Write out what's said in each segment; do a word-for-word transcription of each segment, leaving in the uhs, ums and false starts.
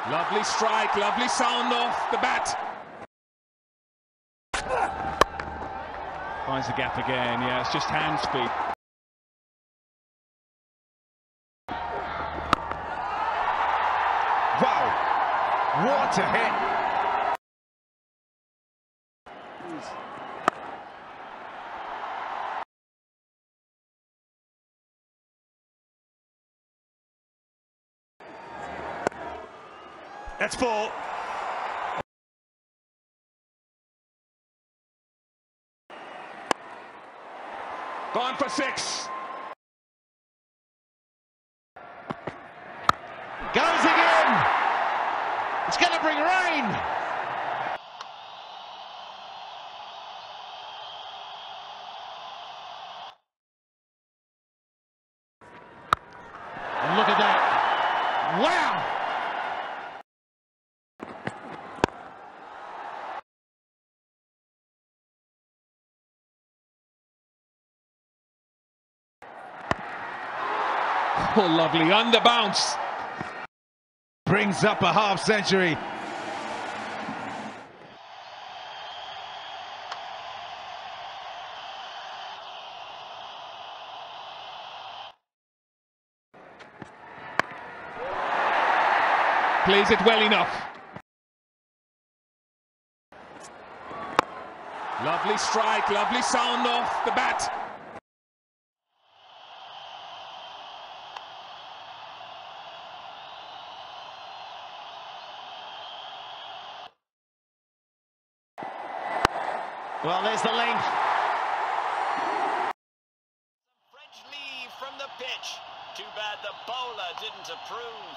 Lovely strike, lovely sound off the bat. Finds the gap again, yeah, it's just hand speed. Wow, what a hit! That's four. Gone for six. Goes again. It's going to bring rain. And look at that. Wow. Oh, lovely, under bounce. Brings up a half century. Plays it well enough. Lovely strike, lovely sound off the bat. Well, there's the length. French leave from the pitch. Too bad the bowler didn't approve.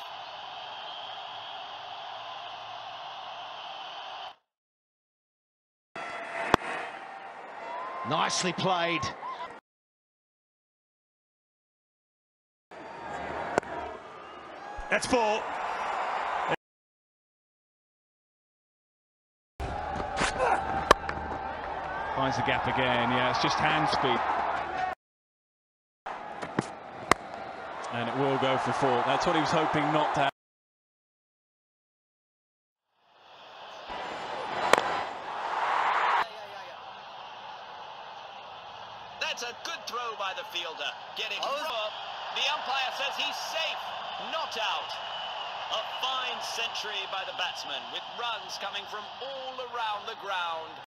Nicely played. That's four. Finds the gap again, yeah, it's just hand speed. And it will go for four. That's what he was hoping not to have. That's a good throw by the fielder. Getting up. The umpire says he's safe, not out. A fine century by the batsman, with runs coming from all around the ground.